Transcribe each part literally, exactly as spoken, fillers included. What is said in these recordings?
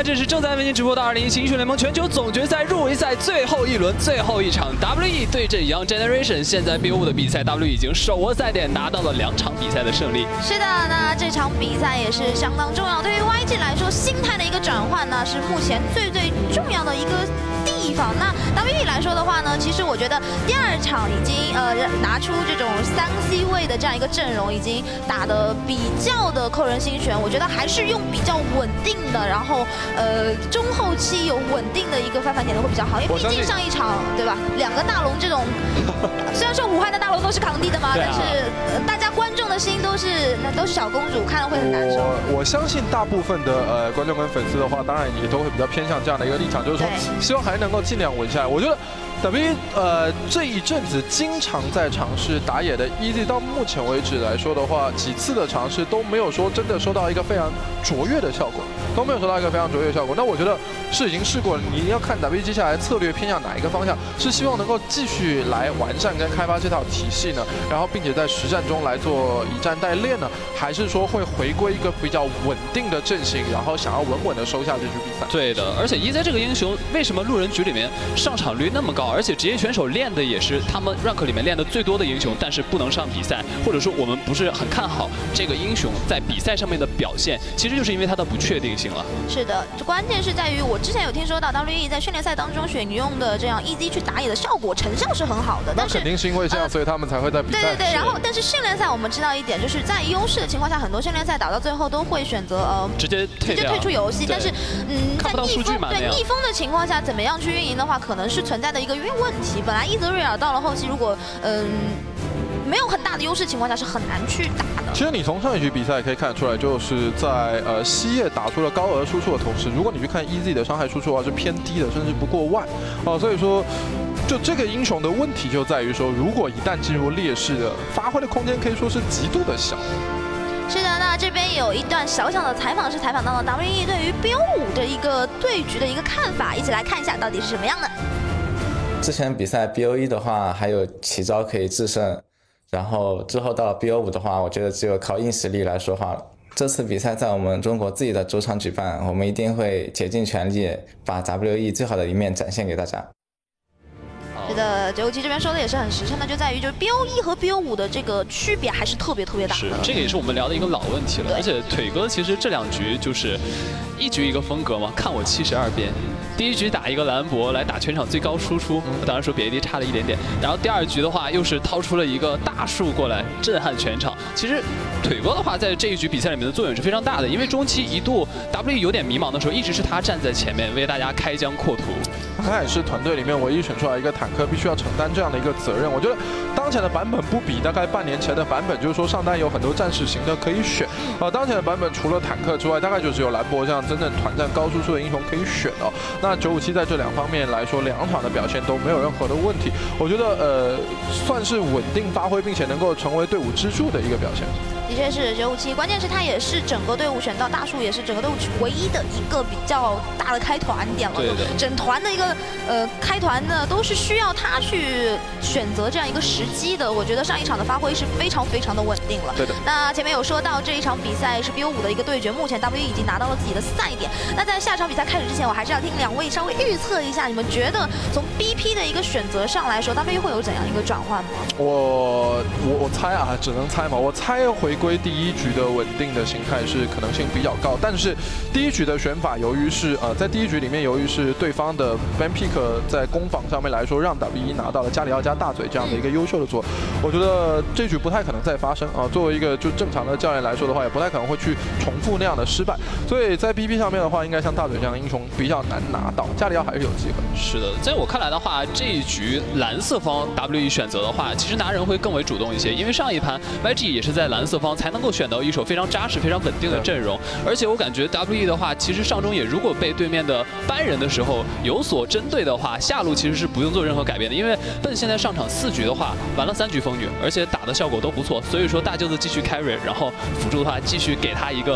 这是正在为您直播的二零一七英雄联盟全球总决赛入围赛最后一轮最后一场 W E 对阵 Young Generation。现在 B O 五的比赛 W E 已经手握赛点，拿到了两场比赛的胜利。 是的，那这场比赛也是相当重要。对于 Y G 来说，心态的一个转换呢，是目前最最重要的一个地方。那 W E 来说的话呢，其实我觉得第二场已经呃拿出这种三 C 位的这样一个阵容，已经打得比较的扣人心弦。我觉得还是用比较稳定的，然后呃中后期有稳定的一个翻盘点的会比较好，因为毕竟上一场对吧，两个大龙这种，虽然说武汉的大龙都是扛地的嘛，但是、呃、大家观众的心都是那都是小公主，看了会很难受。 我我相信大部分的呃观众跟粉丝的话，当然也都会比较偏向这样的一个立场，就是说希望还能够尽量稳下来。我觉得 W 呃这一阵子经常在尝试打野的 E Z， 到目前为止来说的话，几次的尝试都没有说真的收到一个非常卓越的效果，都没有收到一个非常卓越的效果。那我觉得是已经试过了，你要看 W 接下来策略偏向哪一个方向，是希望能够继续来完善跟开发这套体系呢，然后并且在实战中来做以战代练呢，还是说会回归一个比较稳定的阵型，然后想要稳稳的收下这局比赛？ 对的，而且 E Z 这个英雄为什么路人局里面上场率那么高？ 而且职业选手练的也是他们 rank 里面练的最多的英雄，但是不能上比赛，或者说我们不是很看好这个英雄在比赛上面的表现，其实就是因为它的不确定性了。是的，关键是在于我之前有听说到 W E 在训练赛当中选用的这样 E Z 去打野的效果成效是很好的，但是肯定是因为这样，呃、所以他们才会在比赛。 对对对，然后但是训练赛我们知道一点，就是在优势的情况下，很多训练赛打到最后都会选择呃直接退直接退出游戏，但是嗯在逆风对逆风的情况下，怎么样去运营的话，可能是存在的一个问题。 本来伊泽瑞尔到了后期，如果嗯没有很大的优势情况下，是很难去打的。 其实你从上一局比赛可以看得出来，就是在呃西叶打出了高额输出的同时，如果你去看 E Z 的伤害输出的话是偏低的，甚至不过万哦、呃，所以说就这个英雄的问题就在于说，如果一旦进入劣势的发挥的空间可以说是极度的小。 是的，那这边有一段小小的采访，是采访到了 W E 对于 B O 五的一个对局的一个看法，一起来看一下到底是什么样的。 之前比赛 B O 一的话，还有奇招可以制胜，然后之后到了 B O 五的话，我觉得只有靠硬实力来说话了。这次比赛在我们中国自己的主场举办，我们一定会竭尽全力把 W E 最好的一面展现给大家。 是的，九五七这边说的也是很实诚的，就在于就是 B O 一和 B O 五的这个区别还是特别特别大的。 是，这个也是我们聊的一个老问题了。而且腿哥其实这两局就是一局一个风格嘛，看我七十二变。 第一局打一个兰博来打全场最高输出，当然说比 A D 差了一点点。然后第二局的话，又是掏出了一个大树过来震撼全场。其实腿哥的话，在这一局比赛里面的作用是非常大的，因为中期一度 W 有点迷茫的时候，一直是他站在前面为大家开疆扩土。 他也是团队里面唯一选出来一个坦克，必须要承担这样的一个责任。我觉得当前的版本不比大概半年前的版本，就是说上单有很多战士型的可以选。呃，当前的版本除了坦克之外，大概就只有兰博这样真正团战高输出的英雄可以选哦。 那九五七在这两方面来说，两场的表现都没有任何的问题，我觉得呃算是稳定发挥，并且能够成为队伍支柱的一个表现。 的确是九五七，关键是他也是整个队伍选到大树，也是整个队伍唯一的一个比较大的开团点了。 对的。 整团的一个呃开团呢，都是需要他去选择这样一个时机的。我觉得上一场的发挥是非常非常的稳定了。 对的。 那前面有说到这一场比赛是 B O 五的一个对决，目前 W 已经拿到了自己的赛点。那在下场比赛开始之前，我还是要听两位稍微预测一下，你们觉得从 B P 的一个选择上来说 ，W 会有怎样一个转换吗？ 我我我猜啊，只能猜嘛。我猜回归第一局的稳定的形态是可能性比较高，但是第一局的选法，由于是呃在第一局里面，由于是对方的 Van Peak 在攻防上面来说，让 W 一拿到了加里奥加大嘴这样的一个优秀的做，我觉得这局不太可能再发生啊。作为一个就正常的教练来说的话，也不太可能会去重复那样的失败，所以在 B P 上面的话，应该像大嘴这样的英雄比较难拿到，加里奥还是有机会。 是的，在我看来的话，这一局蓝色方 W 一选择的话，其实拿人会更为主动一些，因为上一盘 Y G 也是在蓝色方才能够选到一手非常扎实、非常稳定的阵容，而且我感觉 W E 的话，其实上中野如果被对面的班人的时候有所针对的话，下路其实是不用做任何改变的，因为笨现在上场四局的话，玩了三局风女，而且打的效果都不错，所以说大舅子继续 carry， 然后辅助的话继续给他一个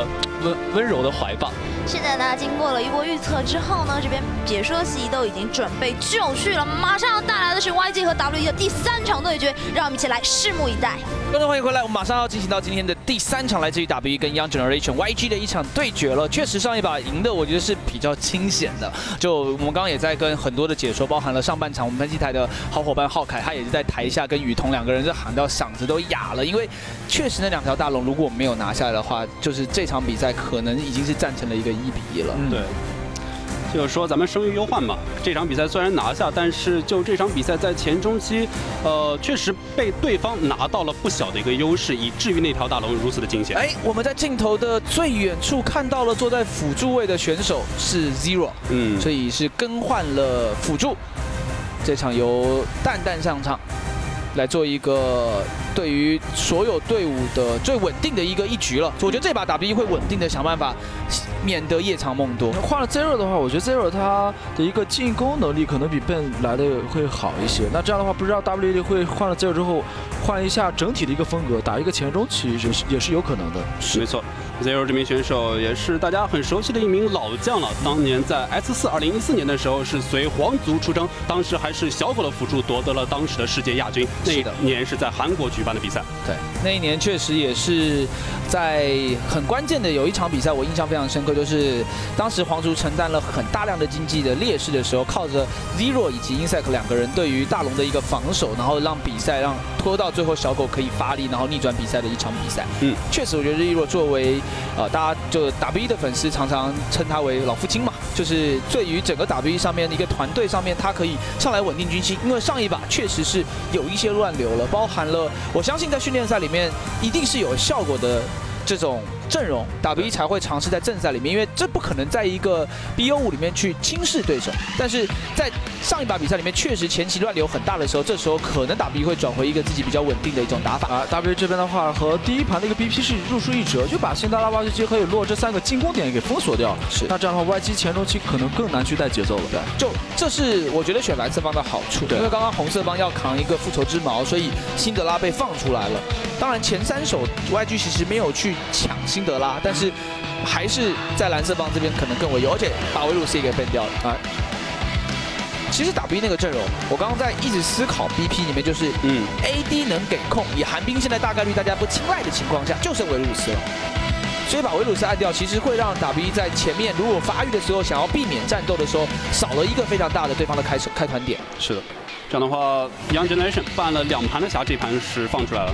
温温柔的怀抱。 现在呢，经过了一波预测之后呢，这边解说席都已经准备就绪了，马上要带来的是 Y G 和 W E 的第三场对决，让我们一起来拭目以待。 观众欢迎回来，我们马上要进行到今天的第三场，来自于 W E 跟 Young Generation Y G 的一场对决了。确实上一把赢的，我觉得是比较清显的。就我们刚刚也在跟很多的解说，包含了上半场我们分析台的好伙伴浩凯，他也是在台下跟雨桐两个人是喊到嗓子都哑了，因为确实那两条大龙如果我们没有拿下来的话，就是这场比赛可能已经是战成了一个一比一了。 对。就是说，咱们生于忧患嘛。这场比赛虽然拿下，但是就这场比赛在前中期，呃，确实被对方拿到了不小的一个优势，以至于那条大龙如此的惊险。 哎，我们在镜头的最远处看到了坐在辅助位的选手是 Zero， 嗯，所以是更换了辅助。这场由蛋蛋上场，来做一个对于所有队伍的最稳定的一个一局了。我觉得这把 W E 会稳定的想办法，免得夜长梦多。 换了 Zero 的话，我觉得 Zero 他的一个进攻能力可能比 Ben 来的会好一些。那这样的话，不知道 W E 会换了 Zero 之后，换一下整体的一个风格，打一个前中期也是也是有可能的。 没错。Zero 这名选手也是大家很熟悉的一名老将了。当年在 S 四二零一四年的时候是随皇族出征，当时还是小狗的辅助夺得了当时的世界亚军。那一年是在韩国举办的比赛。 对，那一年确实也是在很关键的有一场比赛，我印象非常深刻，就是当时皇族承担了很大量的经济的劣势的时候，靠着 Zero 以及 Insect 两个人对于大龙的一个防守，然后让比赛让拖到最后小狗可以发力，然后逆转比赛的一场比赛。嗯，确实我觉得 Zero 作为呃，大家就 W E 的粉丝常常称他为老父亲嘛，就是对于整个 W E 上面的一个团队上面，他可以上来稳定军心。因为上一把确实是有一些乱流了，包含了我相信在训练赛里面一定是有效果的这种阵容 ，W E 才会尝试在正赛里面，因为这不可能在一个 B O 五里面去轻视对手。但是在上一把比赛里面，确实前期乱流很大的时候，这时候可能 W E 会转回一个自己比较稳定的一种打法。 啊 ，W E 这边的话和第一盘的一个 B P 是入出一辙，就把辛达拉、挖掘机和有洛这三个进攻点给封锁掉。 是， 那这样的话 ，Y G 前中期可能更难去带节奏了。 对，就这是我觉得选蓝色帮的好处，因为刚刚红色帮要扛一个复仇之矛，所以辛德拉被放出来了。当然前三手 Y G 其实没有去抢辛德拉，但是还是在蓝色帮这边可能更为优，而且把维鲁斯也给 ban 掉了啊。其实 W E 那个阵容，我刚刚在一直思考 B P 里面，就是嗯 A D 能给控，以寒冰现在大概率大家不青睐的情况下，就剩维鲁斯了。所以把维鲁斯按掉，其实会让 W E 在前面如果发育的时候想要避免战斗的时候，少了一个非常大的对方的开开团点。 是的，这样的话 ，Young Generation 办了两盘的匣，这盘是放出来了。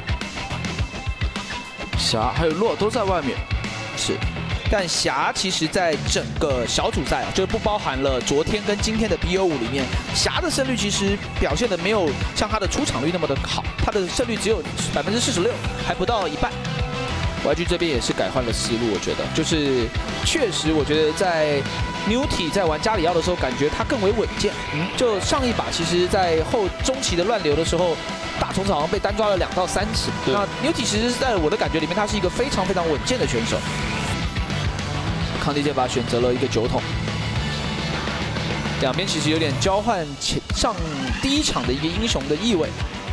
匣还有洛都在外面， 是。但匣其实在整个小组赛啊，就是不包含了昨天跟今天的 B O 五里面，匣的胜率其实表现的没有像他的出场率那么的好，他的胜率只有百分之四十六，还不到一半。Y G 这边也是改换了思路，我觉得就是确实，我觉得在 Newty 在玩加里奥的时候，感觉他更为稳健。嗯，就上一把其实，在后中期的乱流的时候，大虫子好像被单抓了两到三次。那 Newty 其实在我的感觉里面，他是一个非常非常稳健的选手。康帝这把选择了一个酒桶，两边其实有点交换前上第一场的一个英雄的意味。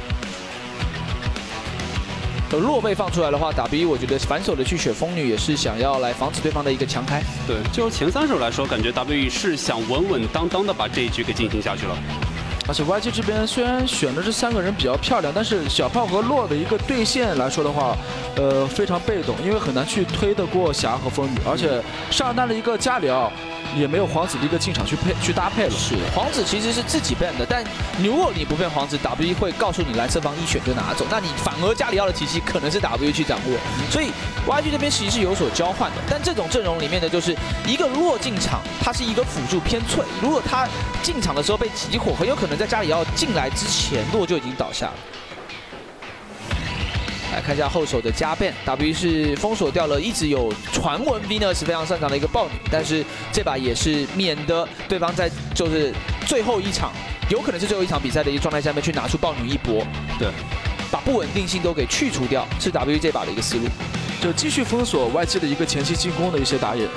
若被放出来的话 ，W E 我觉得反手的去雪风女也是想要来防止对方的一个强开。 对，就前三手来说，感觉 W E 是想稳稳当当的把这一局给进行下去了。 而且 Y G 这边虽然选的这三个人比较漂亮，但是小炮和洛的一个对线来说的话，呃，非常被动，因为很难去推得过匣和风女，而且上单的一个加里奥也没有皇子的一个进场去配去搭配了。 是，皇子其实是自己 ban 的，但如果你不 ban 皇子 ，W E 会告诉你蓝色方一选就拿走，那你反而加里奥的体系可能是 W E 去掌握，所以 Y G 这边其实是有所交换的。但这种阵容里面的就是一个洛进场，它是一个辅助偏脆，如果他进场的时候被集火，很有可能在加里奥进来之前，洛就已经倒下了。来看一下后手的加 ban，W E 是封锁掉了一直有传闻 Venus 非常擅长的一个豹女，但是这把也是免得对方在就是最后一场，有可能是最后一场比赛的一个状态下面去拿出豹女一搏， 对， 把不稳定性都给去除掉，是 W E 这把的一个思路， 就继续封锁 Y G 的一个前期进攻的一些打野。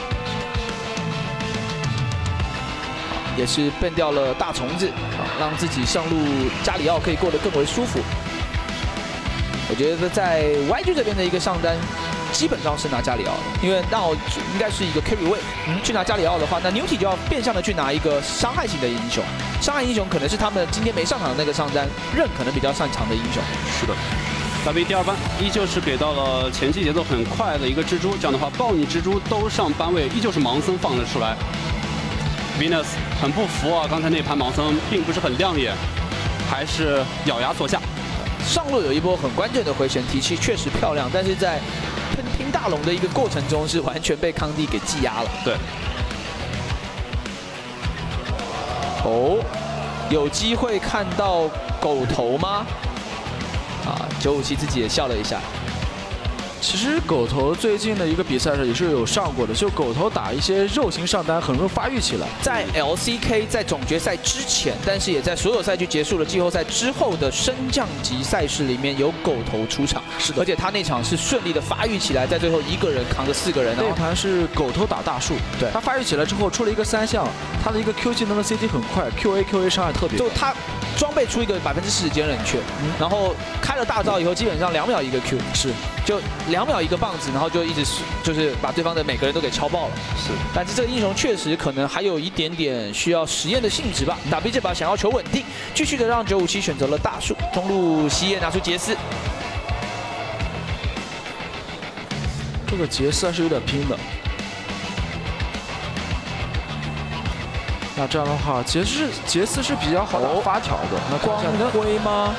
也是ban掉了大虫子，让自己上路加里奥可以过得更为舒服。我觉得在 Y G 这边的一个上单， 基本上是拿加里奥的，因为那应该是一个 carry 位，去拿加里奥的话，那 Newty 就要变相的去拿一个伤害型的英雄，伤害英雄可能是他们今天没上场的那个上单刃可能比较擅长的英雄。 是的。W 第二班依旧是给到了前期节奏很快的一个蜘蛛，这样的话暴逆蜘蛛都上班位，依旧是盲僧放了出来。Venus 很不服啊，刚才那盘盲僧并不是很亮眼，还是咬牙做下。 上路有一波很关键的回旋提气，确实漂亮，但是在喷拼大龙的一个过程中是完全被康帝给技压了。 对。 哦，有机会看到狗头吗？啊，九五七自己也笑了一下。 其实狗头最近的一个比赛上也是有上过的，就狗头打一些肉型上单很容易发育起来。 在 L C K 在总决赛之前，但是也在所有赛区结束了季后赛之后的升降级赛事里面有狗头出场， 是的， 而且他那场是顺利的发育起来，在最后一个人扛着四个人。 那盘是狗头打大树，对，他发育起来之后出了一个三项，他的一个 Q 技能的 C D 很快 ，Q A Q A 伤害特别。 就他装备出一个百分之四十坚韧却，嗯、然后开了大招以后，基本上两秒一个 Q， 是，就两秒一个棒子，然后就一直就是把对方的每个人都给敲爆了。 是， 但是这个英雄确实可能还有一点点需要实验的性质吧。打 B 这把想要求稳定，继续的让九五七选择了大树，中路西叶拿出杰斯。 这个杰斯还是有点拼的。那这样的话，杰斯杰斯是比较好打发条的。那光辉吗？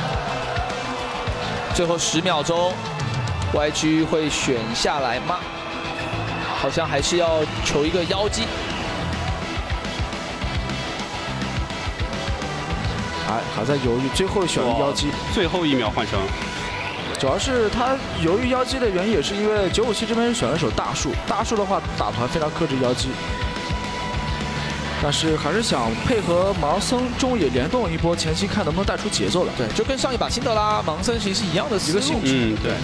最后十秒钟 ，Y G 会选下来吗？好像还是要求一个妖姬。 还还在犹豫，最后选了妖姬， 最后一秒换成。 主要是他犹豫妖姬的原因，也是因为九五七这边选了手大树，大树的话打团非常克制妖姬。但是还是想配合盲僧中野联动一波，前期看能不能带出节奏来。 对，就跟上一把辛德拉盲僧其实是一样的一个性质。 嗯，对。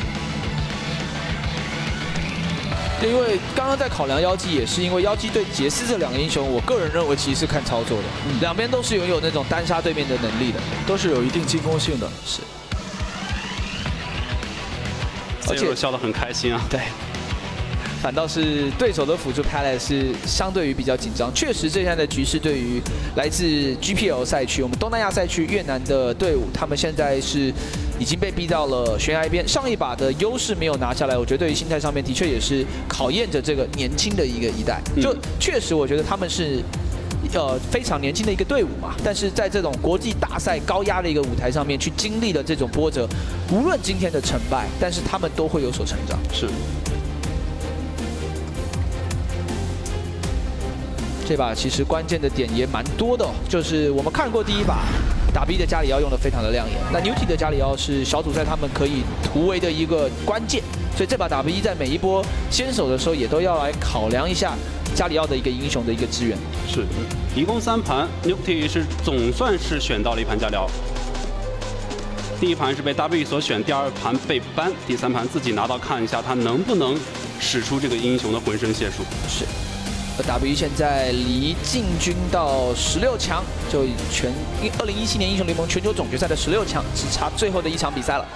因为刚刚在考量妖姬，也是因为妖姬对杰斯这两个英雄，我个人认为其实是看操作的，嗯、两边都是拥有那种单杀对面的能力的， 都是有一定进攻性的。 是。 而且笑得很开心啊。 对。反倒是对手的辅助 Palette 是相对于比较紧张，确实这现在的局势对于来自 G P L 赛区，我们东南亚赛区越南的队伍，他们现在是已经被逼到了悬崖边。上一把的优势没有拿下来，我觉得对于心态上面的确也是考验着这个年轻的一个一代。就确实，我觉得他们是呃非常年轻的一个队伍嘛，但是在这种国际大赛高压的一个舞台上面去经历了这种波折，无论今天的成败，但是他们都会有所成长。 是。 这把其实关键的点也蛮多的、哦，就是我们看过第一把打 B 的加里奥用的非常的亮眼，那 Newty 的加里奥是小组赛他们可以突围的一个关键，所以这把打 B 在每一波先手的时候也都要来考量一下加里奥的一个英雄的一个支援。 是，一共三盘 ，Newty 是总算是选到了一盘加里奥。第一盘是被 W 所选，第二盘被ban，第三盘自己拿到看一下他能不能使出这个英雄的浑身解数。 是。W 现在离进军到十六强，就全二零一七年英雄联盟全球总决赛的十六强，只差最后的一场比赛了。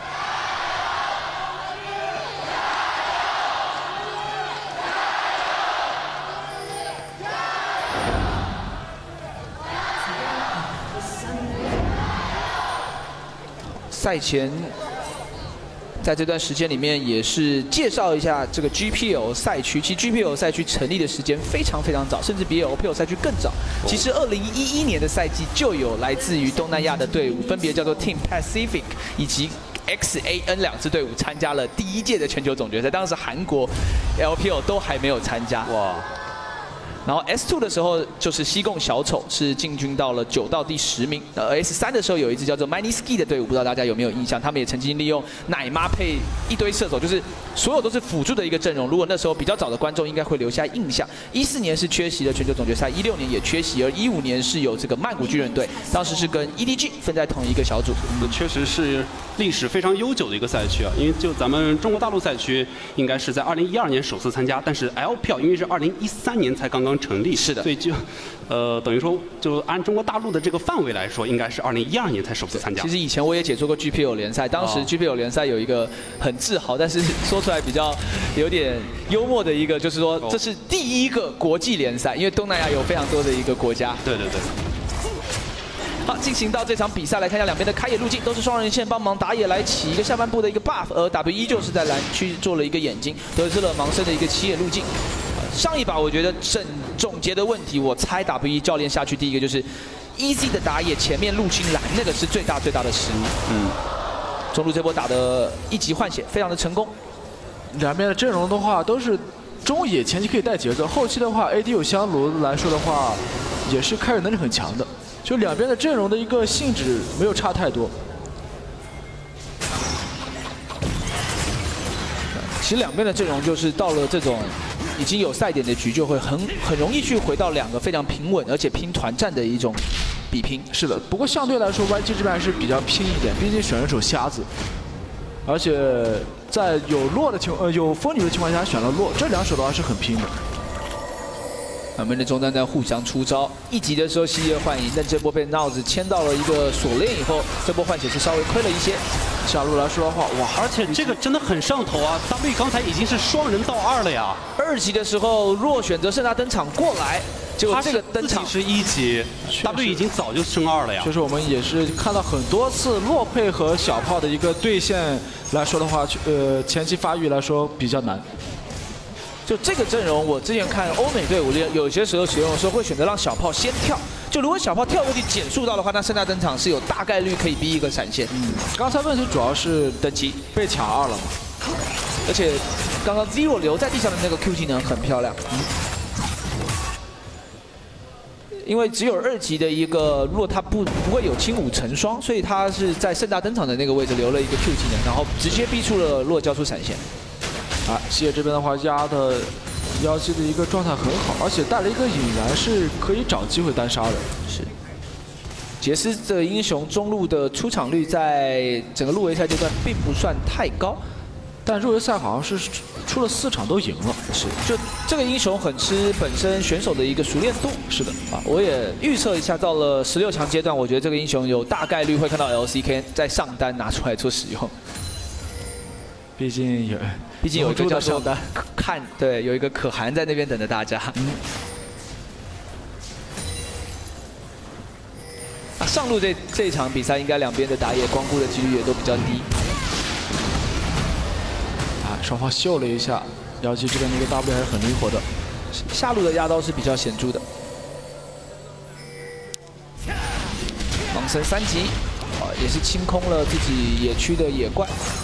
赛前。在这段时间里面，也是介绍一下这个 G P L 赛区。其实 G P L 赛区成立的时间非常非常早，甚至比 L P L 赛区更早。其实二零一一年的赛季就有来自于东南亚的队伍，分别叫做 Team Pacific 以及 X A N 两支队伍参加了第一届的全球总决赛。当时韩国 L P L 都还没有参加。哇！然后 S 二 的时候就是西贡小丑是进军到了九到第十名，呃 S 三 的时候有一支叫做 Minisky 的队伍，不知道大家有没有印象？他们也曾经利用奶妈配一堆射手，就是所有都是辅助的一个阵容。如果那时候比较早的观众应该会留下印象。一四年是缺席了全球总决赛，一六年也缺席，而一五年是有这个曼谷巨人队，当时是跟 E D G 分在同一个小组。 确实是历史非常悠久的一个赛区啊，因为就咱们中国大陆赛区应该是在二零一二年首次参加，但是 L P L 因为是二零一三年才刚刚刚成立。 是的， 所以就，呃，等于说就按中国大陆的这个范围来说，应该是二零一二年才首次参加。 其实以前我也解说过 G P L 联赛，当时 G P L 联赛有一个很自豪，但是说出来比较有点幽默的一个，就是说这是第一个国际联赛，因为东南亚有非常多的一个国家。 对对对。 好，进行到这场比赛，来看一下两边的开野路径，都是双人线帮忙打野来起一个下半部的一个 buff， 而 W 依旧是在蓝区做了一个眼睛，得知了盲僧的一个起野路径。上一把我觉得整总结的问题，我猜 W 一教练下去第一个就是 easy 的打野前面入侵蓝，那个是最大最大的失误。嗯，中路这波打的一级换血非常的成功。 两边的阵容的话都是中野前期可以带节奏，后期的话 A D 有香炉来说的话，也是开野能力很强的。 就两边的阵容的一个性质没有差太多。 其实两边的阵容就是到了这种已经有赛点的局，就会很很容易去回到两个非常平稳而且拼团战的一种比拼。 是的，不过相对来说 Y G 这边还是比较拼一点，毕竟选了手瞎子，而且在有洛的情呃有风女的情况下选了洛，这两手的话是很拼的。 两边的中单在互相出招，一级的时候西叶幻影，但这波被闹子牵到了一个锁链以后，这波换血是稍微亏了一些。 下路来说的话，哇， 而且这个真的很上头啊 ！W 刚才已经是双人到二了呀。 二级的时候，若选择盛大登场过来，结果这个登场是一级 ，W 已经早就升二了呀。 就是我们也是看到很多次洛配和小炮的一个对线来说的话，呃，前期发育来说比较难。 就这个阵容，我之前看欧美队伍有些时候使用的时候会选择让小炮先跳。就如果小炮跳过去减速到的话，那盛大登场是有大概率可以逼一个闪现。 嗯，刚才问题主要是等级被抢二了嘛， 而且刚刚 Zero 留在地上的那个 Q 技能很漂亮。嗯，因为只有二级的一个，如果他不不会有轻弩成双，所以他是在盛大登场的那个位置留了一个 Q 技能，然后直接逼出了洛交出闪现。 啊，西野这边的话压的妖姬的一个状态很好，而且带了一个引燃，是可以找机会单杀的。 是。杰斯的英雄中路的出场率在整个入围赛阶段并不算太高， 但入围赛好像是出了四场都赢了。 是，就这个英雄很吃本身选手的一个熟练度。 是的， 啊，我也预测一下，到了十六强阶段，我觉得这个英雄有大概率会看到 L C K 在上单拿出来做使用。 毕竟有。 毕竟有一个叫做看，对，有一个可汗在那边等着大家。嗯。啊，上路这这一场比赛，应该两边的打野光顾的几率也都比较低。 啊，双方秀了一下，妖姬这边的一个 W 还是很灵活的。 下路的压刀是比较显著的。盲僧三级，啊，也是清空了自己野区的野怪。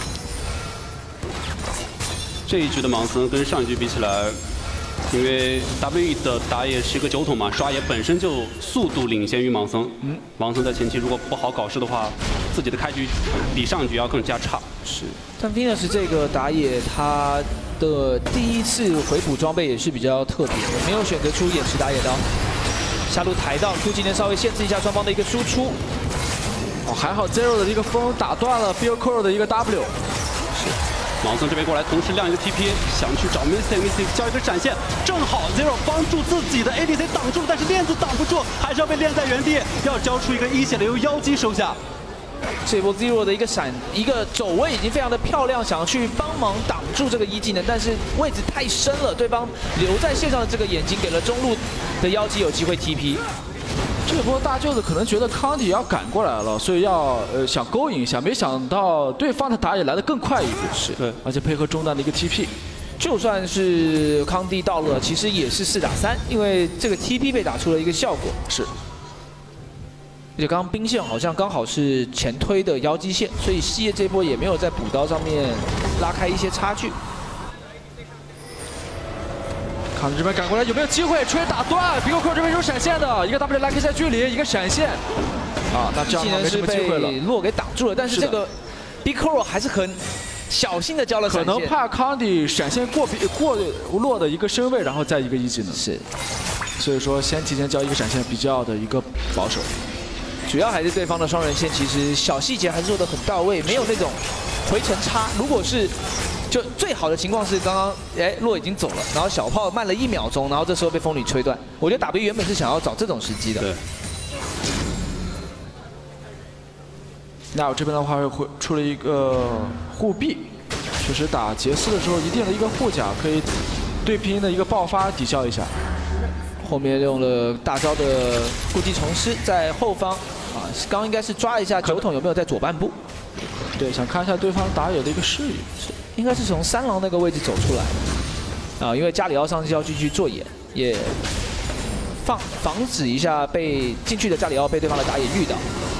这一局的盲僧跟上一局比起来，因为 W 的打野是一个酒桶嘛，刷野本身就速度领先于盲僧。嗯，盲僧在前期如果不好搞事的话，自己的开局比上一局要更加差。 是，但 Venus 这个打野他的第一次回补装备也是比较特别的，没有选择出眼石打野刀，下路抬到 Q 技能稍微限制一下双方的一个输出。 哦，还好 Zero 的一个风打断了 Bill Coro 的一个 W。 盲僧这边过来，同时亮一个 T P， 想去找 Mystic，Mystic 交一个闪现，正好 Zero 帮助自己的 A D C 挡住，但是链子挡不住，还是要被链在原地，要交出一个一血的由妖姬收下。 这波 Zero 的一个闪，一个走位已经非常的漂亮，想要去帮忙挡住这个一技能，但是位置太深了，对方留在线上的这个眼睛给了中路的妖姬有机会 T P。 这波大舅子可能觉得康帝要赶过来了，所以要呃想勾引一下，没想到对方的打野来得更快一步，是，对，而且配合中单的一个 T P， 就算是康帝到了，其实也是四打三，因为这个 T P 被打出了一个效果， 是。 而且刚刚兵线好像刚好是前推的妖姬线，所以西叶这波也没有在补刀上面拉开一些差距。 康帝这边赶过来有没有机会？吹打断 ，Bill Coro 这边有闪现的，一个 W 拉开一下距离，一个闪现。啊，那这样没什么机会了。 洛给挡住了，但是这个 Bill Coro 还是很小心的交了闪现。 可能怕康帝闪现过过洛的一个身位，然后再一个一技能。 是。 所以说先提前交一个闪现比较的一个保守。 主要还是对方的双人线，其实小细节还是做得很到位，没有那种回程差。如果是就最好的情况是刚刚哎洛已经走了，然后小炮慢了一秒钟，然后这时候被风女吹断。我觉得 W 原本是想要找这种时机的。 对。 那我这边的话会出了一个护臂，就是打杰斯的时候一定的一个护甲可以对拼的一个爆发抵消一下。 后面用了大招的故技重施在后方啊，刚应该是抓一下酒桶有没有在左半部。 对，想看一下对方打野的一个视野， 应该是从三郎那个位置走出来啊，因为加里奥上去要继续做野，也放防止一下被进去的加里奥被对方的打野遇到。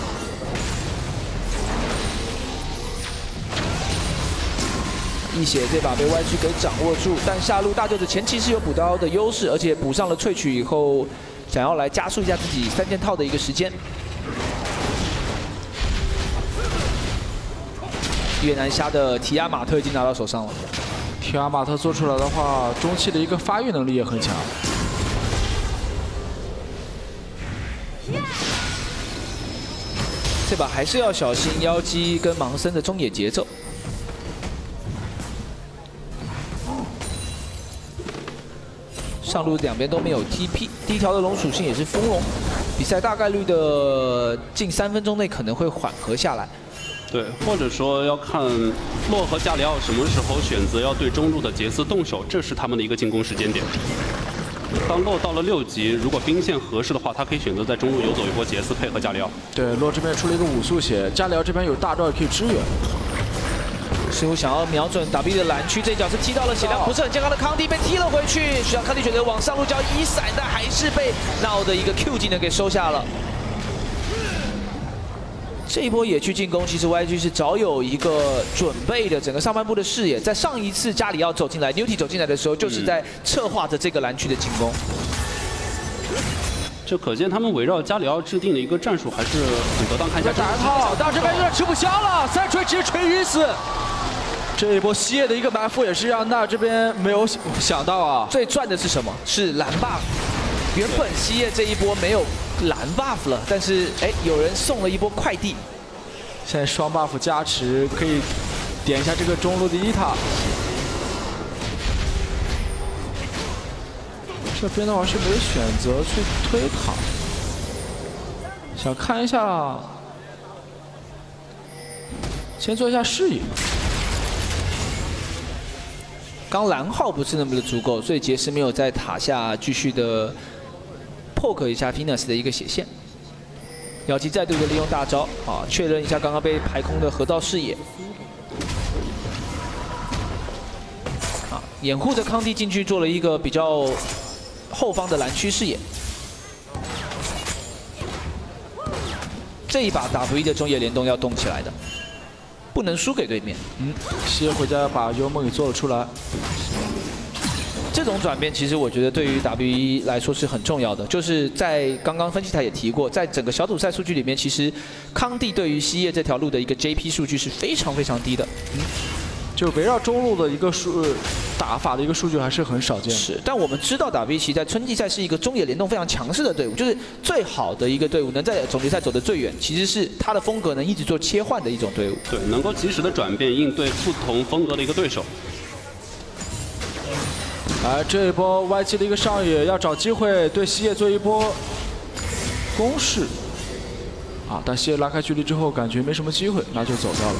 一血这把被 Y G 给掌握住，但下路大舅子前期是有补刀的优势，而且补上了萃取以后，想要来加速一下自己三件套的一个时间。越南虾的提亚马特已经拿到手上了。 提亚马特做出来的话，中期的一个发育能力也很强。 这把还是要小心妖姬跟盲僧的中野节奏。上路两边都没有 T P， 第一条的龙属性也是风龙，比赛大概率的近三分钟内可能会缓和下来。 对，或者说要看洛和加里奥什么时候选择要对中路的杰斯动手，这是他们的一个进攻时间点。当洛到了六级，如果兵线合适的话，他可以选择在中路游走一波杰斯，配合加里奥。 对，洛这边出了一个五速血，加里奥这边有大招也可以支援。 似乎想要瞄准 W 的蓝区，这一脚是踢到了血量不是很健康的康帝，被踢了回去。需要康帝选择往上路交一闪，但还是被闹的一个 Q 技能给收下了。这一波野区进攻，其实 Y G 是早有一个准备的，整个上半部的视野，在上一次加里奥走进来 ，Newty 走进来的时候，就是在策划着这个蓝区的进攻。 就可见他们围绕加里奥制定的一个战术还是很得当。看一下打一套，到这边有点吃不消了，三锤直接锤晕死。这一波西叶的一个埋伏也是让那这边没有想到啊。 最赚的是什么？是蓝 buff。原本西叶这一波没有蓝 buff 了，但是哎，有人送了一波快递。 现在双 buff 加持，可以点一下这个中路的一塔。这边的话是没有选择去推塔，想看一下，先做一下视野。 刚蓝号不是那么的足够，所以杰斯没有在塔下继续的 poke 一下 Venus 的一个血线。妖姬再度的利用大招啊，确认一下刚刚被排空的河道视野。啊，掩护着康帝进去做了一个比较后方的蓝区视野。这一把 W 的中野联动要动起来的。 不能输给对面。 嗯，西叶回家把幽梦给做了出来。 这种转变其实我觉得对于 W 一 来说是很重要的，就是在刚刚分析台也提过，在整个小组赛数据里面，其实康帝对于西叶这条路的一个 J P 数据是非常非常低的。嗯， 就围绕中路的一个数打法的一个数据还是很少见的。 是，但我们知道 W 一 在春季赛是一个中野联动非常强势的队伍，就是最好的一个队伍，能在总决赛走得最远，其实是他的风格能一直做切换的一种队伍。 对，能够及时的转变应对不同风格的一个对手。 哎，这一波 Y G 的一个上野要找机会对西叶做一波攻势，啊，但西叶拉开距离之后，感觉没什么机会，那就走掉了。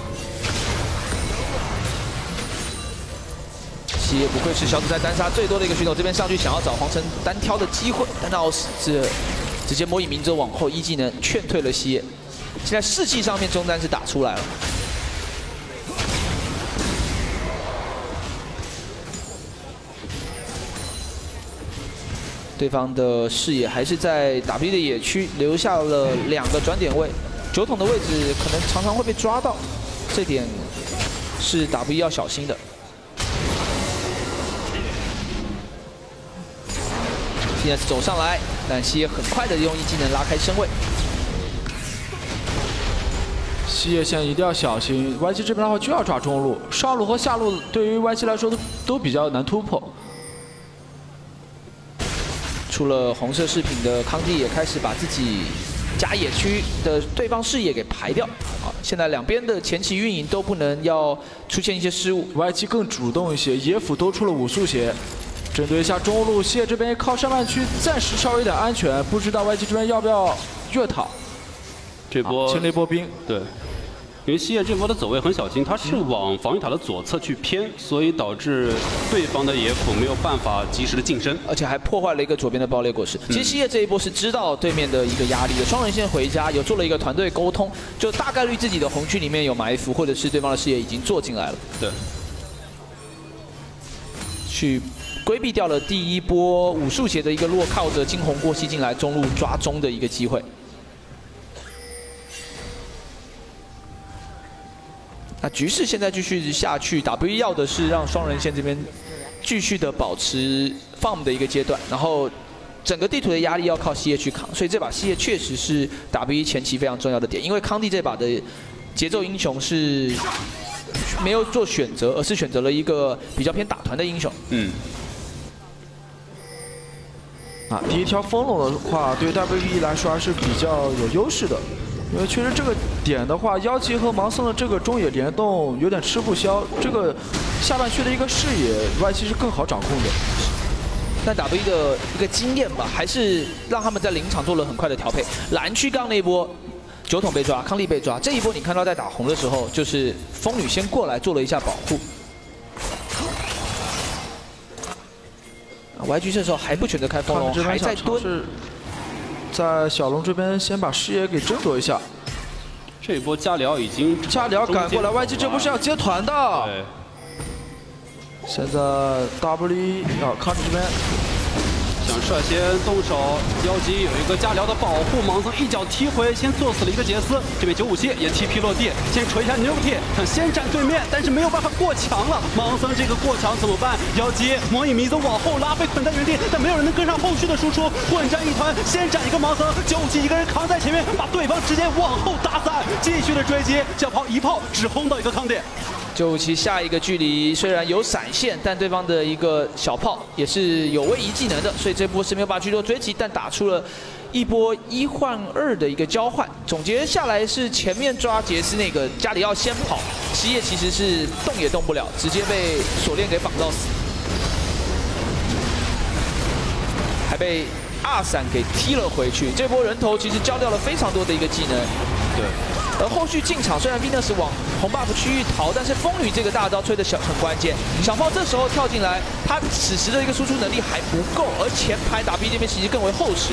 西叶不愧是小组赛单杀最多的一个选手，这边上去想要找黄晨单挑的机会，但奥斯是直接魔影明哲往后一技能劝退了西叶。现在士气上面中单是打出来了。 对方的视野还是在 W 的野区留下了两个转点位，酒桶的位置可能常常会被抓到，这点是 W 要小心的。现在走上来，但西野很快的用一技能拉开身位。 西野现在一定要小心 ，Y G 这边的话就要抓中路，上路和下路对于 Y G 来说都都比较难突破。 出了红色饰品的康帝也开始把自己加野区的对方视野给排掉。啊，现在两边的前期运营都不能要出现一些失误。 Y G 更主动一些，野辅都出了武术鞋。 针对一下中路，谢这边靠上半区暂时稍微有点安全，不知道 Y G 这边要不要越塔。 这波清了一波兵， 对，因为西野这波的走位很小心，他是往防御塔的左侧去偏，所以导致对方的野辅没有办法及时的近身， 而且还破坏了一个左边的爆裂果实。其实西野这一波是知道对面的一个压力的，双人线回家有做了一个团队沟通，就大概率自己的红区里面有埋伏，或者是对方的视野已经做进来了。 对， 去。 规避掉了第一波武术鞋的一个落靠着惊鸿过隙进来中路抓中的一个机会。那局势现在继续下去 ，W 要的是让双人线这边继续的保持 farm 的一个阶段，然后整个地图的压力要靠西叶去扛，所以这把西叶确实是 W 前期非常重要的点，因为康帝这把的节奏英雄是没有做选择，而是选择了一个比较偏打团的英雄。 嗯。 啊，第一条风龙的话，对于 W E 来说还是比较有优势的，因为确实这个点的话，妖姬和盲僧的这个中野联动有点吃不消，这个下半区的一个视野 Y 七是更好掌控的。 但 W E 的一个经验吧，还是让他们在临场做了很快的调配。蓝区刚那一波，酒桶被抓，康利被抓，这一波你看到在打红的时候，就是风女先过来做了一下保护。 Y G 这时候还不选择开风龙，还在蹲。 在小龙这边先把视野给争夺一下。 这一波加辽已经加辽赶过来 ，Y G 这波是要接团的。 对。 现在 W 啊，康治这边想率先动手，妖姬有一个加辽的保护，盲僧一脚踢回，先做死了一个杰斯。这边九五七也 T P 落地，先锤一下牛铁，想先斩对面，但是没有办法过墙了。盲僧这个过墙怎么办？妖姬魔影迷踪往后拉，被捆在原地，但没有人能跟上后续的输出，混战一团，先斩一个盲僧，九五七一个人扛在前面，把对方直接往后打散，继续的追击，小炮一炮只轰到一个康点。 九五七下一个距离虽然有闪现，但对方的一个小炮也是有位移技能的，所以这波是没有办法去做追击，但打出了一波一换二的一个交换。总结下来是前面抓杰斯那个家里要先跑，西叶其实是动也动不了，直接被锁链给绑到死，还被二闪给踢了回去。这波人头其实交掉了非常多的一个技能。对。 而后续进场，虽然 Venus 往红 buff 区域逃，但是风女这个大招吹的小很关键。小炮这时候跳进来，他此时的一个输出能力还不够，而前排 W 这边其实更为厚实。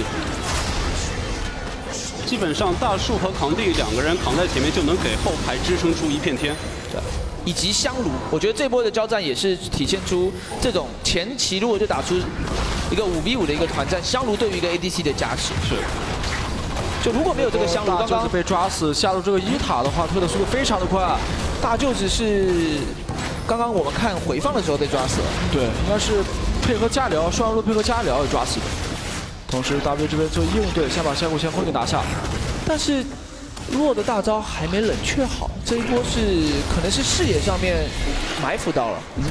基本上大树和扛地两个人扛在前面，就能给后排支撑出一片天。 对，以及香炉，我觉得这波的交战也是体现出这种前期如果就打出一个五 v 五的一个团战，香炉对于一个 A D C 的加持。是。 就如果没有这个香炉，刚刚被抓死，下路这个一塔的话推的速度非常的快。 大舅子是刚刚我们看回放的时候被抓死了， 对，应该是配合加辽，双路配合加辽也抓死的。同时 W 这边做应对，先把峡谷先锋给拿下。 但是洛的大招还没冷却好，这一波是可能是视野上面埋伏到了。嗯。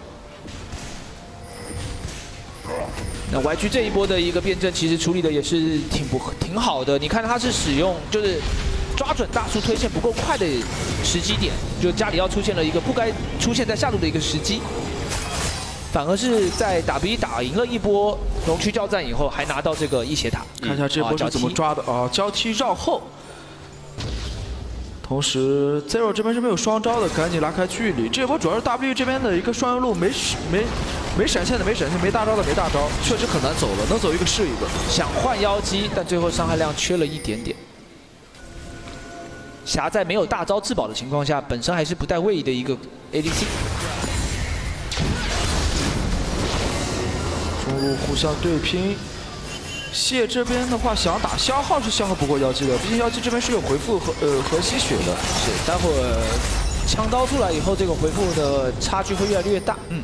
那 Y G 这一波的一个辩证，其实处理的也是挺不挺好的。你看他是使用就是抓准大树推线不够快的时机点，就家里要出现了一个不该出现在下路的一个时机，反而是在 W 打赢了一波龙区交战以后，还拿到这个一血塔。 看一下这波是怎么抓的啊？交替绕后。同时 Zero 这边是没有双招的，赶紧拉开距离。这波主要是 W 这边的一个双人路没没。 没闪现的没闪现，没大招的没大招，确实很难走了，能走一个是一个。 想换妖姬，但最后伤害量缺了一点点。霞在没有大招自保的情况下，本身还是不带位移的一个 A D C。 中路互相对拼，谢这边的话想打消耗是消耗不过妖姬的，毕竟妖姬这边是有回复和呃和吸血的。 是，待会儿枪刀出来以后，这个回复的差距会越来越大。嗯。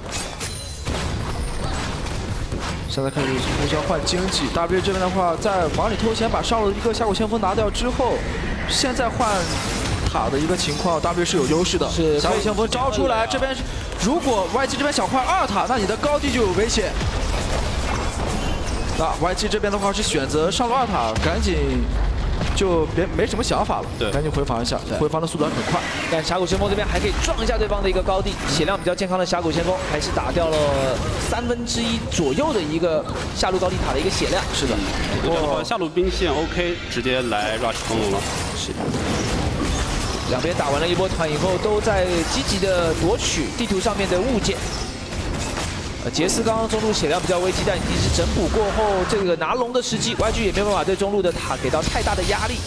现在开始互相换经济 ，W 这边的话，在往里偷钱把上路一个峡谷先锋拿掉之后，现在换塔的一个情况 ，W 是有优势的。是峡谷先锋招出来，这边如果 Y G 这边想换二塔，那你的高地就有危险。那 Y G 这边的话是选择上路二塔，赶紧就别没什么想法了， 对， 赶紧回防一下，回防的速度还很快。 但峡谷先锋这边还可以撞一下对方的一个高地，血量比较健康的峡谷先锋还是打掉了三分之一左右的一个下路高地塔的一个血量。是的， 这样的话下路兵线 OK， 直接来 rush 风龙了。 是。两边打完了一波团以后，都在积极的夺取地图上面的物件。呃，杰斯刚刚中路血量比较危机，但已经是整补过后，这个拿龙的时机 ，Y G 也没有办法对中路的塔给到太大的压力。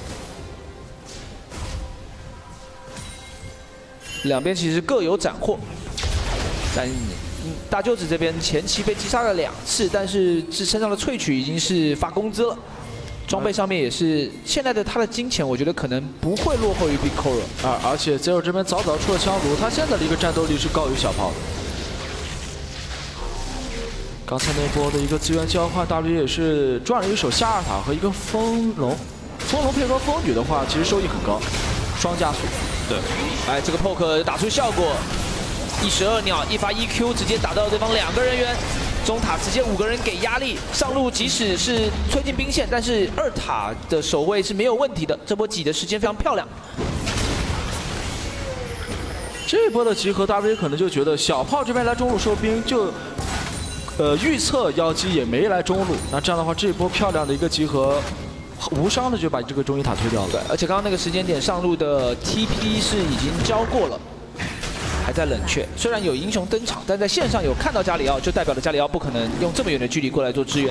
两边其实各有斩获，但大舅子这边前期被击杀了两次，但是是身上的萃取已经是发工资了。装备上面也是，现在的他的金钱，我觉得可能不会落后于 Big Core 啊，而且 Zero 这边早早出了枪毒，他现在的一个战斗力是高于小炮的。刚才那波的一个资源交换 ，W 也是赚了一手夏尔塔和一个风龙，风龙配合风女的话，其实收益很高，双加速。 对， 哎，这个 poke 打出效果，一石二鸟，一发 E Q 直接打到对方两个人员。中塔直接五个人给压力，上路即使是推进兵线，但是二塔的守卫是没有问题的。这波挤的时间非常漂亮。 这一波的集合 ，W 可能就觉得小炮这边来中路收兵，就呃预测妖姬也没来中路，那这样的话，这一波漂亮的一个集合，无伤的就把这个中医塔推掉了。 对，而且刚刚那个时间点上路的 T P 是已经交过了。还在冷却，虽然有英雄登场，但在线上有看到加里奥，就代表了加里奥不可能用这么远的距离过来做支援。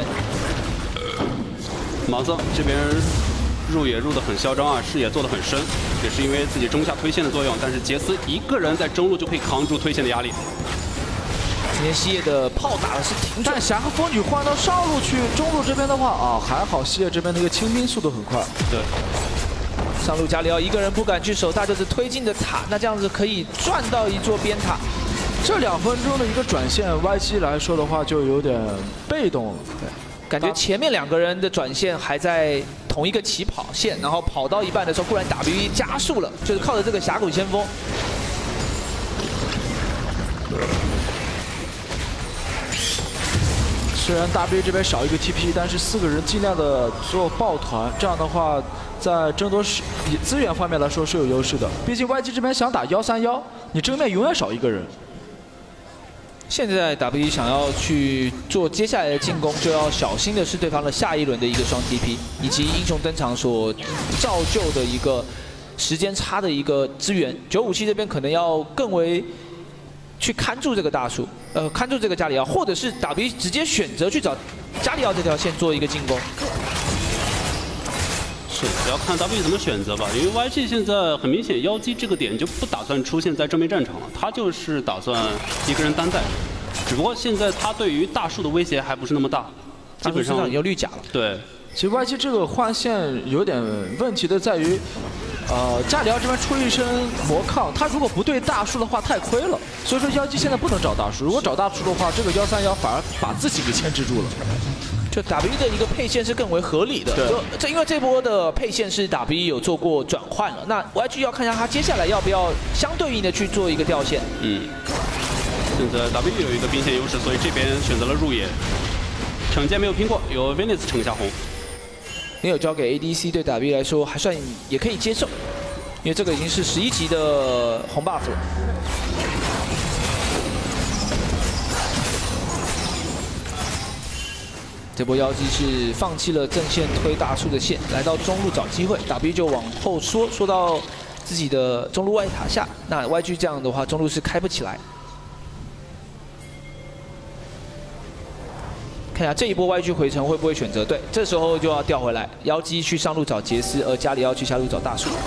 马瑟这边入野入得很嚣张啊，视野做得很深，也是因为自己中下推线的作用。但是杰斯一个人在中路就可以扛住推线的压力。 今天西叶的炮打的是挺准， 但侠和风女换到上路去，中路这边的话啊，还好西叶这边的一个清兵速度很快。 对。 上路加里奥一个人不敢去守大舅子推进的塔，那这样子可以赚到一座边塔。 这两分钟的一个转线 Y G 来说的话，就有点被动了。 对，感觉前面两个人的转线还在同一个起跑线，然后跑到一半的时候，忽然 W 一加速了，就是靠着这个峡谷先锋。 虽然 W 这边少一个 T P， 但是四个人尽量的做抱团，这样的话。在争夺资源方面来说是有优势的，毕竟 Y G 这边想打幺三幺，你正面永远少一个人。 现在 W 想要去做接下来的进攻，就要小心的是对方的下一轮的一个双 T P， 以及英雄登场所造就的一个时间差的一个资源。九五七这边可能要更为去看住这个大树，呃，看住这个加里奥，或者是 W 直接选择去找加里奥这条线做一个进攻。 是，只要看 W 怎么选择吧，因为 Y G 现在很明显，妖姬这个点就不打算出现在正面战场了，他就是打算一个人单带，只不过现在他对于大树的威胁还不是那么大， 基本上有绿甲了。 对， 其实 Y G 这个换线有点问题的在于，呃，加里奥这边出一身魔抗，他如果不对大树的话太亏了，所以说妖姬现在不能找大树，如果找大树的话，这个幺三幺反而把自己给牵制住了。 就 W 的一个配线是更为合理的，就这因为这波的配线是 W 有做过转换了，那 Y G 要看一下他接下来要不要相对应的去做一个掉线。 嗯，现在 W 有一个兵线优势，所以这边选择了入野，惩戒没有拼过，由 Venus 惩下红。 没有交给 A D C 对 W 来说还算也可以接受，因为这个已经是十一级的红 buff 了。这波妖姬是放弃了正线推大树的线，来到中路找机会 ，W 就往后缩，缩到自己的中路外塔下。那 Y G 这样的话，中路是开不起来。看一下这一波 Y G 回城会不会选择对，这时候就要调回来，妖姬去上路找杰斯，而加里奥去下路找大树。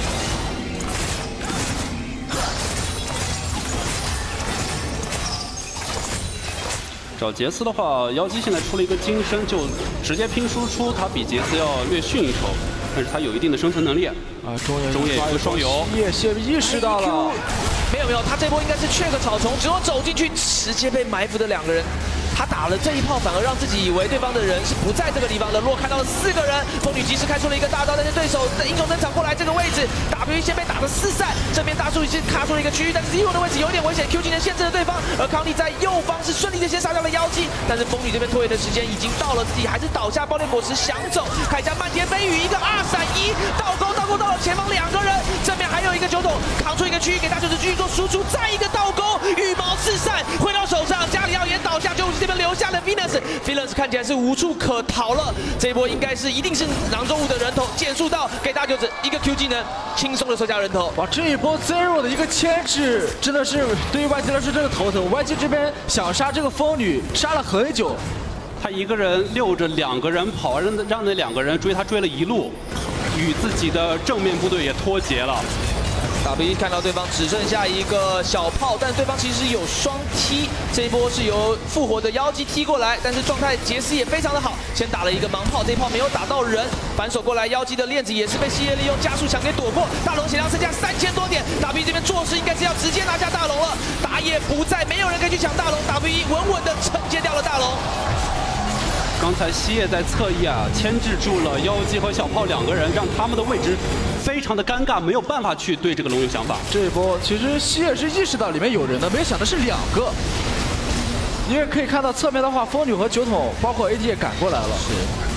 找杰斯的话，妖姬现在出了一个金身，就直接拼输出，他比杰斯要略逊一筹，但是他有一定的生存能力。啊， 中野中野一个双游， 叶谢意识到了， 没有没有，他这波应该是缺个草丛，只有走进去直接被埋伏的两个人。 他打了这一炮，反而让自己以为对方的人是不在这个地方的。洛看到了四个人，风女及时开出了一个大招，但是对手的英雄登场过来这个位置 ，W 先被打得四散，这边大树已经卡出了一个区域，但是 Zero 的位置有点危险 ，Q 技能限制了对方，而康利在右方是顺利的先杀掉了妖姬，但是风女这边拖延的时间已经到了，自己还是倒下爆裂果实想走，看一下漫天飞雨，一个二闪一倒钩，倒钩到了前方两个人，正面还有一个酒桶扛出一个区域给大九子继续做输出，再一个倒钩，羽毛四散回到手上，加里奥也倒下，九五这边留下了 Venus，Venus 看起来是无处可逃了，这一波应该是一定是囊中物的人头，减速到给大九子一个 Q 技能，轻松的收下人头。 哇，这一波 Zero 的一个牵制真的是对于 Y G 来说真的头疼 ，Y G 这边想杀这个风女杀了很久。 他一个人溜着两个人跑，让让那两个人追他追了一路，与自己的正面部队也脱节了。 W 看到对方只剩下一个小炮，但对方其实有双踢，这一波是由复活的妖姬踢过来，但是状态杰斯也非常的好，先打了一个盲炮，这一炮没有打到人，反手过来妖姬的链子也是被西叶利用加速墙给躲过，大龙血量剩下三千多点 ，W 这边做事应该是要直接拿下大龙了，打野不在，没有人可以去抢大龙 ，W 稳稳的承接掉了大龙。 刚才西叶在侧翼啊，牵制住了妖姬和小炮两个人，让他们的位置非常的尴尬，没有办法去对这个龙有想法。 这一波其实西叶是意识到里面有人的，没想到是两个。因为可以看到侧面的话，风女和酒桶包括 A D 也赶过来了。是。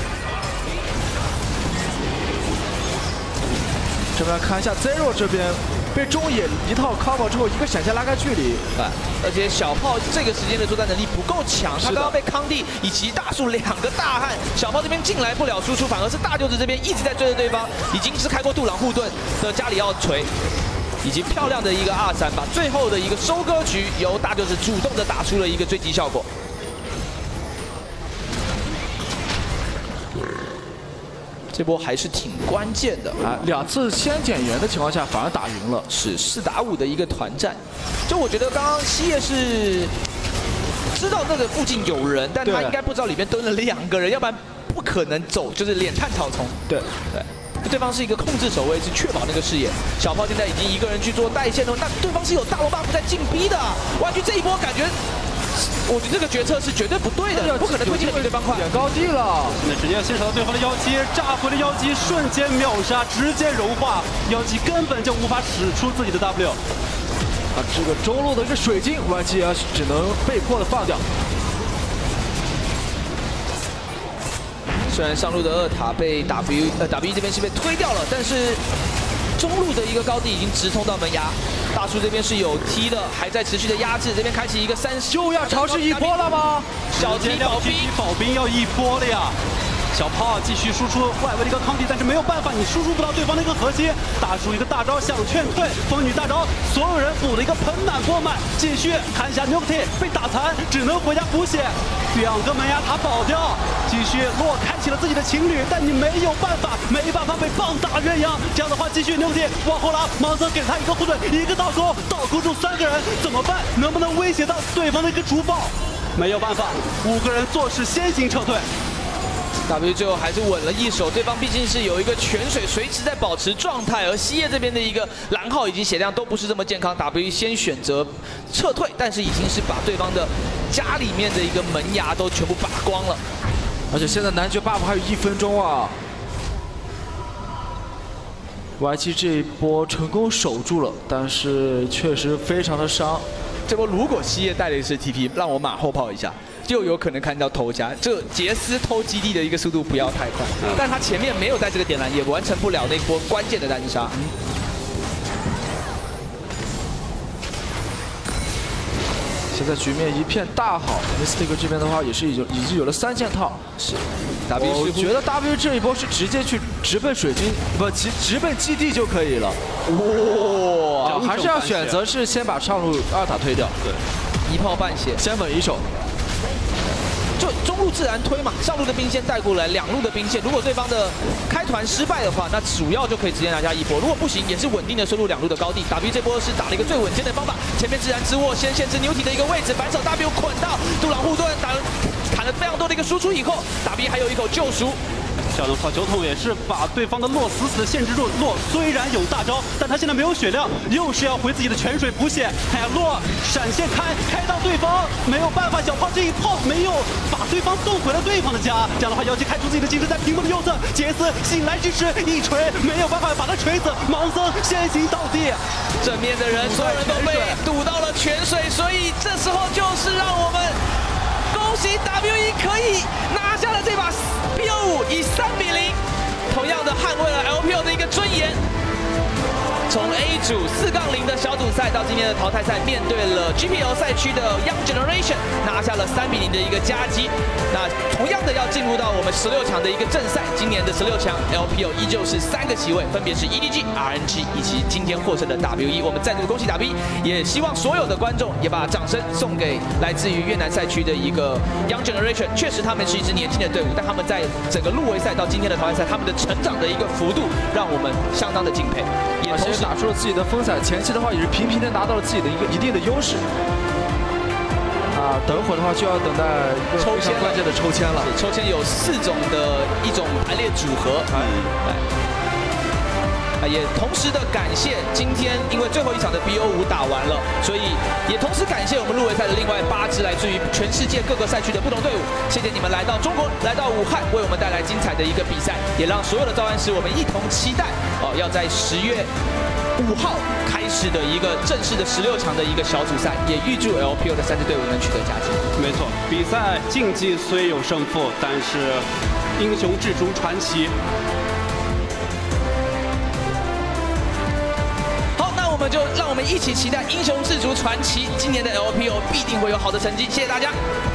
这边看一下 Zero 这边被中野一套 cover 之后，一个闪现拉开距离。 对，而且小炮这个时间的作战能力不够强，他刚刚被康帝以及大树两个大汉，小炮这边进来不了输出，反而是大舅子这边一直在追着对方，已经是开过杜朗护盾的加里奥锤。以及漂亮的一个二闪，把最后的一个收割局由大舅子主动的打出了一个追击效果。这波还是挺关键的啊！两次先减员的情况下，反而打赢了， 是四打五的一个团战。就我觉得刚刚西叶是知道那个附近有人，但他应该不知道里面蹲了两个人，要不然不可能走就是脸探草丛。对对。对方是一个控制守卫，是确保那个视野。小炮现在已经一个人去做带线了，但对方是有大龙 buff 在进逼的。Y G 这一波感觉，我觉得这个决策是绝对不对的，不可能推进的比对方快。 点高地了， 现在直接先手到对方的妖姬，炸回的妖姬瞬间秒杀，直接融化，妖姬根本就无法使出自己的 W。 啊，这个中路的一个水晶 ，Y G 啊只能被迫的放掉。 虽然上路的二塔被 W 呃 W 这边是被推掉了，但是中路的一个高地已经直通到门牙。大叔这边是有踢的，还在持续的压制，这边开启一个三十， 就要尝试一波了吗？ 小踢保兵， 保兵要一波了呀！小炮继续输出外围的一个康帝，但是没有办法，你输出不到对方的一个核心。大叔一个大招想劝退，风女大招，所有人补了一个盆满钵满。继续看一下 Noctis 被打残，只能回家补血。两个门牙塔保掉，继续洛开启了自己的情侣，但你没有办法，没办法被棒打鸳鸯。这样的话，继续 Noctis 往后拉，盲僧给他一个护盾，一个倒钩，倒钩住三个人，怎么办？能不能威胁到对方的一个主堡？没有办法，五个人做事先行撤退。 W 最后还是稳了一手，对方毕竟是有一个泉水随时在保持状态，而西叶这边的一个蓝耗以及血量都不是这么健康 ，W 先选择撤退，但是已经是把对方的家里面的一个门牙都全部拔光了， 而且现在男爵 buff 还有一分钟啊 ，Y G 这一波成功守住了，但是确实非常的伤。 这波如果西叶带的是 T P， 让我马后炮一下。就有可能看到头夹，这杰斯偷基地的一个速度不要太快，嗯、但他前面没有带这个点燃，也完成不了那波关键的单杀。嗯、 现在局面一片大好 ，Mystic 这边的话也是已经已经有了三件套。 是， 我觉得 W 这一波是直接去直奔水晶，不，直直奔基地就可以了。哇，还是要选择是先把上路二塔推掉。 对，一炮半血， 先稳一手。 就中路自然推嘛，上路的兵线带过来，两路的兵线，如果对方的开团失败的话，那主要就可以直接拿下一波。如果不行，也是稳定的收入两路的高地。W 这波是打了一个最稳健的方法，前面自然之握先限制牛体的一个位置，反手 W 捆到杜朗护盾，打了砍了非常多的一个输出以后 ，W 还有一口救赎。 这样的话，酒桶也是把对方的洛死死的限制住。洛虽然有大招，但他现在没有血量，又是要回自己的泉水补血。哎呀，洛闪现开开到对方，没有办法，小炮这一炮没有把对方送回了对方的家。这样的话，妖姬开出自己的金身，在屏幕的右侧，杰斯醒来之时一锤，没有办法把他锤死。盲僧先行倒地， 正面的人，所有人都被堵到了泉水，所以这时候就是让我们恭喜 W E 可以拿下了这把 B O 五，以三比零，同样的捍卫了 L P L 的一个尊严。从 A 组四杠零的小组赛到今天的淘汰赛，面对了 G P L 赛区的 Young Generation， 拿下了三比零的一个佳绩。那同样的要进入到我们十六强的一个正赛，今年的十六强 L P L 依旧是三个席位，分别是 E D G、R N G 以及今天获胜的 W E。我们再度恭喜 W E， 也希望所有的观众也把掌声送给来自于越南赛区的一个 Young Generation。确实，他们是一支年轻的队伍，但他们在整个入围赛到今天的淘汰赛，他们的成长的一个幅度让我们相当的敬佩。也同时打出了自己的风采，前期的话也是频频的拿到了自己的一个一定的优势。啊，等会儿的话就要等待一个抽签关键的抽签了。 抽签有四种的一种排列组合。哎，啊，也同时的感谢今天因为最后一场的 B O 五打完了，所以也同时感谢我们入围赛的另外八支来自于全世界各个赛区的不同队伍。谢谢你们来到中国，来到武汉，为我们带来精彩的一个比赛，也让所有的召唤师我们一同期待哦，要在十月五号开始的一个正式的十六强的一个小组赛，也预祝 L P L 的三支队伍能取得佳绩。 没错，比赛竞技虽有胜负，但是英雄志逐传奇。 好，那我们就让我们一起期待英雄志逐传奇今年的 L P L 必定会有好的成绩。谢谢大家。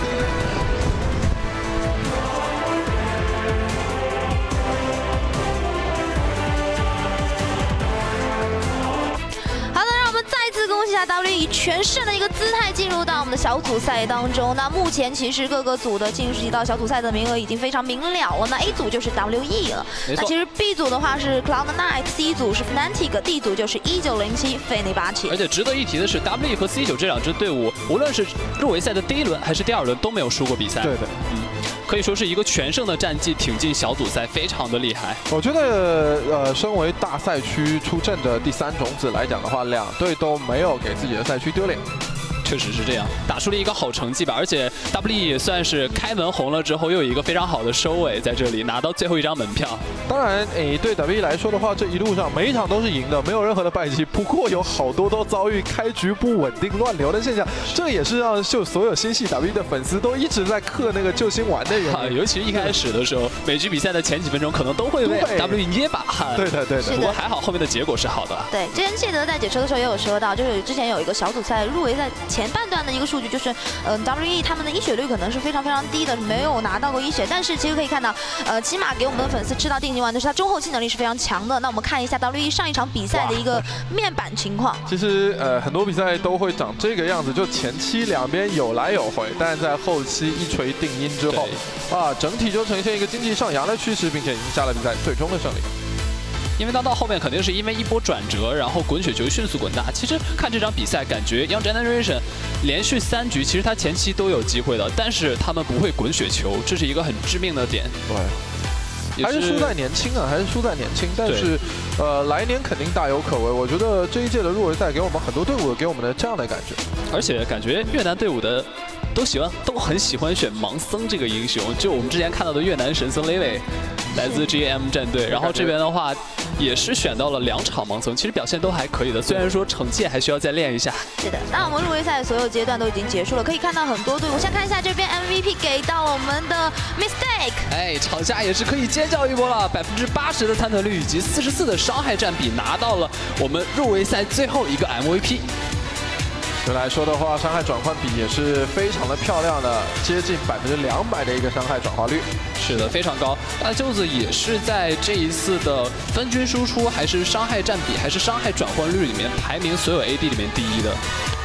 恭喜下 W 以全胜的一个姿态进入到我们的小组赛当中。那目前其实各个组的进入到小组赛的名额已经非常明了了。那 A 组就是 W E 了，那其实 B 组的话是 Cloud Knight，C 组是 Fnatic，D 组就是一九零七费内巴奇。 而且值得一提的是 ，W E 和 C 九这两支队伍，无论是入围赛的第一轮还是第二轮都没有输过比赛。 对的， 嗯。可以说是一个全胜的战绩，挺进小组赛，非常的厉害。 我觉得，呃，身为大赛区出阵的第三种子来讲的话，两队都没有给自己的赛区丢脸。 确实是这样，打出了一个好成绩吧。而且 W E 也算是开门红了之后，又有一个非常好的收尾，在这里拿到最后一张门票。 当然，诶，对 W E 来说的话，这一路上每一场都是赢的，没有任何的败绩。不过有好多都遭遇开局不稳定、乱流的现象，这也是让就所有心系 W E 的粉丝都一直在嗑那个救星丸的原因。 啊，尤其是一开始的时候，每局比赛的前几分钟可能都会为 W E 捏把汗。 对的，对的。 不过还好后面的结果是好的。 对，之前谢德在解说的时候也有说到，就是之前有一个小组赛入围在前半段的一个数据，就是，嗯、呃、，W E 他们的一血率可能是非常非常低的，没有拿到过一血。但是其实可以看到，呃，起码给我们的粉丝吃到定心丸的是他中后期能力是非常强的。那我们看一下 W E 上一场比赛的一个面板情况。 其实呃很多比赛都会长这个样子，就前期两边有来有回，但是在后期一锤定音之后，啊，整体就呈现一个经济上扬的趋势，并且赢下了比赛最终的胜利。 因为当到后面肯定是因为一波转折，然后滚雪球迅速滚大。其实看这场比赛，感觉 Young Generation 连续三局，其实他前期都有机会的，但是他们不会滚雪球，这是一个很致命的点。 对，还是输在年轻啊，还是输在年轻。但是，呃，来年肯定大有可为。我觉得这一届的入围赛给我们很多队伍给我们的这样的感觉， 而且感觉越南队伍的。都喜欢，都很喜欢选盲僧这个英雄。就我们之前看到的越南神僧 Lei， 来自 G M 战队。然后这边的话，也是选到了两场盲僧，其实表现都还可以的。虽然说惩戒还需要再练一下。 是的，那我们入围赛的所有阶段都已经结束了，可以看到很多队伍。先看一下这边 M V P 给到了我们的 Mistake。 哎，场下也是可以尖叫一波了，百分之八十的探测率以及四十四的伤害占比，拿到了我们入围赛最后一个 M V P。 对来说的话，伤害转换比也是非常的漂亮的，接近百分之两百的一个伤害转化率。 是的，非常高。大舅子也是在这一次的分均输出，还是伤害占比，还是伤害转换率里面排名所有 A D 里面第一的。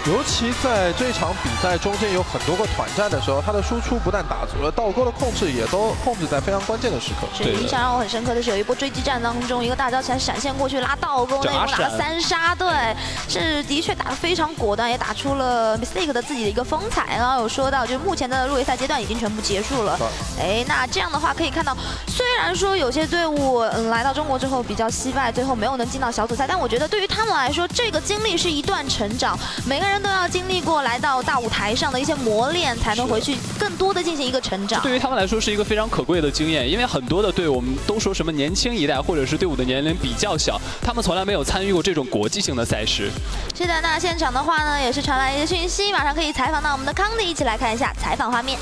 尤其在这一场比赛中间有很多个团战的时候，他的输出不但打足了，倒钩的控制也都控制在非常关键的时刻。 是印象让我很深刻的是，有一波追击战当中，一个大招起来闪现过去拉倒钩，那一波打了三杀，对，是的确打得非常果断，也打出了 Mistake 的自己的一个风采。然后有说到，就目前的入围赛阶段已经全部结束了。哎，那这样的话可以看到，虽然说有些队伍嗯来到中国之后比较惜败，最后没有能进到小组赛，但我觉得对于他们来说，这个经历是一段成长，每个人都要经历过来到大舞台上的一些磨练，才能回去更多的进行一个成长。 对于他们来说是一个非常可贵的经验，因为很多的队伍我们都说什么年轻一代，或者是队伍的年龄比较小，他们从来没有参与过这种国际性的赛事。 是的，那现场的话呢，也是传来一个讯息，马上可以采访到我们的康迪，一起来看一下采访画面。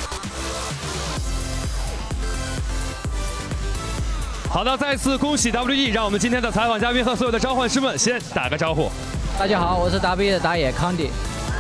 好的，再次恭喜 W E， 让我们今天的采访嘉宾和所有的召唤师们先打个招呼。 大家好，我是 W E 的打野康迪。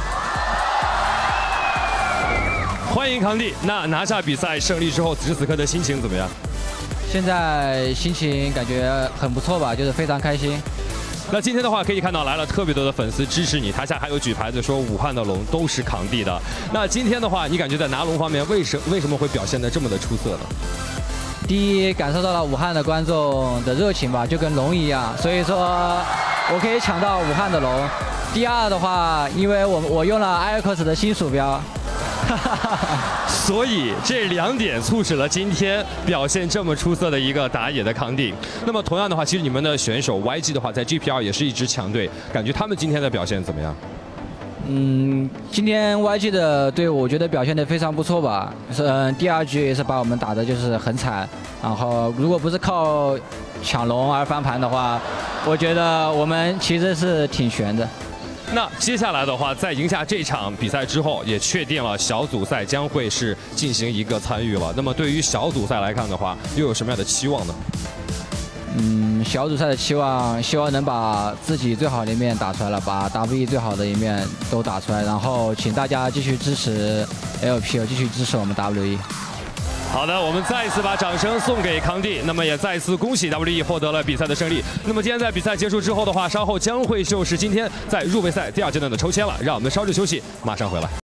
欢迎康帝。那拿下比赛胜利之后，此时此刻的心情怎么样？ 现在心情感觉很不错吧，就是非常开心。 那今天的话，可以看到来了特别多的粉丝支持你，台下还有举牌子说武汉的龙都是康帝的。那今天的话，你感觉在拿龙方面，为什为什么会表现得这么的出色呢？ 第一，感受到了武汉的观众的热情吧，就跟龙一样，所以说我可以抢到武汉的龙。第二的话，因为我我用了 I X 的新鼠标。 所以这两点促使了今天表现这么出色的一个打野的康帝。那么同样的话，其实你们的选手 Y G 的话，在 G P R 也是一支强队，感觉他们今天的表现怎么样？ 嗯，今天 Y G 的队伍我觉得表现得非常不错吧。嗯，第二局也是把我们打的就是很惨。然后如果不是靠抢龙而翻盘的话，我觉得我们其实是挺悬的。 那接下来的话，在赢下这场比赛之后，也确定了小组赛将会是进行一个参与了。那么对于小组赛来看的话，又有什么样的期望呢？ 嗯，小组赛的期望，希望能把自己最好的一面打出来了，把 W E 最好的一面都打出来，然后请大家继续支持 L P L， 继续支持我们 W E。 好的，我们再一次把掌声送给康帝，那么也再次恭喜 W E 获得了比赛的胜利。那么今天在比赛结束之后的话，稍后将会就是今天在入围赛第二阶段的抽签了，让我们稍事休息，马上回来。